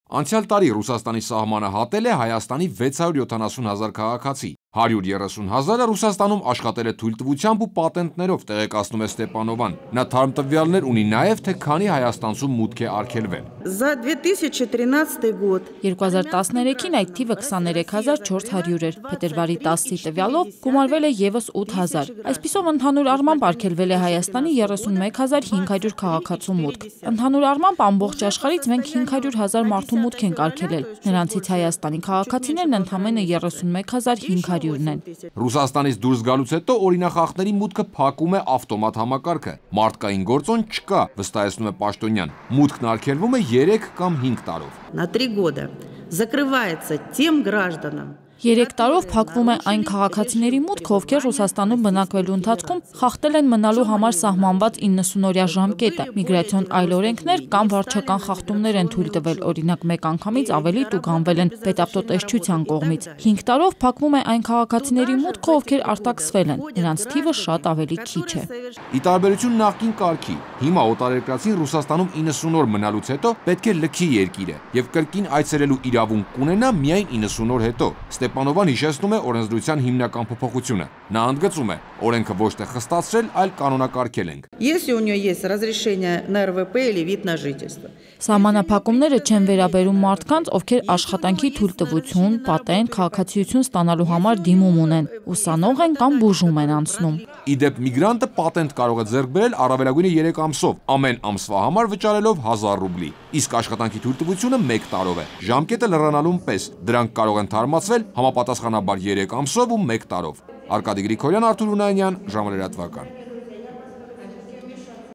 Անցյալ տարի Ռուսաստանի սահմանը հատել է Հայաստանի 670,000 քաղաքացի, 130,000-ը Ռուսաստանում աշխատել է թույլտվությամբ ու պատենտներով, տեղեկացնում է Ստեփանովան։ Նա թարմ տվյալներ ունի նաև, թե քանի հայաստանցու մուտք է արգելվել։ За 2013 год 2013-ին այդ թիվը 23,400 էր, փետրվարի 10-ի տվյալով գումարվել է եւս 8,000։ Այսպիսով ընդհանուր առմամբ արգելվել է Հայաստանի 31,500 քաղաքացու մուտք։ Ընդհանուր առմամբ ամբողջ աշխարհից մենք 500,000 մարդու մուտք ենք արգելել։ Նրանցից Հայաստանի քաղաքացիներն ընդամենը 31,500-ն են։ Ռուսաստանից դուրս գալուց հետո օրինախախտների մուտքը փակում է ավտոմատ համակարգը։ Մարդկային գործոն չկա, վստահեցնում է Պաշտոնյան։ Մուտքն արգելվում է 3 կամ 5 տարով։ на 3 года закрывается тем гражданам, 3 տարով փակվում է այն քաղաքացիների մուտքը, ովքեր Ռուսաստանում բնակվելու ընթացքում խախտել են մնալու համար սահմանված 90-օրյա ժամկետը, միգրացիոն այլ օրենքներ կամ վարչական խախտումներ են թույլ տվել, օրինակ մեկ անգամից ավելի տուգանվել են պետավտոտեսչության կողմից։ 5 տարով փակվում է այն քաղաքացիների մուտքը, ովքեր արտաքսվել են, նրանց թիվը շատ ավելի քիչ է։ Ի տարբերություն նախկին կարգի, հիմա օտարերկրացին Ռուսաստանում 90 օր մնալուց հետո պետք է լքի երկիրը եւ կրկին այցելելու իրավունք կունենա միայն 90 օր հետո։ Ստեփանովան հիշեցնում է օրենսդրության հիմնական փոփոխությունը։ Նա ընդգծում է, օրենքը ոչ թե խստացրել, այլ կանոնակարգել ենք։ если у нее есть разрешение на РВП или вид на жительство. Սահմանափակումները չեն վերաբերում մարդկանց, ովքեր աշխատանքի թույլտվություն, պատենտ, քաղաքացիություն ստանալու համար դիմում ունեն, ուսանող են կամ բուժում են անցնում։ Իդեպ միգրանտը պատենտ կարող է ձեռք բերել առավելագույնը 3 ամսով, ամեն ամսվա համար վճարելով 1000 ռուբլի։ Իսկ աշխատանքի թույլտվությունը 1 տարով է։ Ժամկետը լրանալուն պես, դրանք կարող են թարմացվել համապատասխանաբար 3 ամսով ու 1 տարով։ Արկադի Գրիգորյան, Արթուր Ունանյան, ժամանակ լրատվական։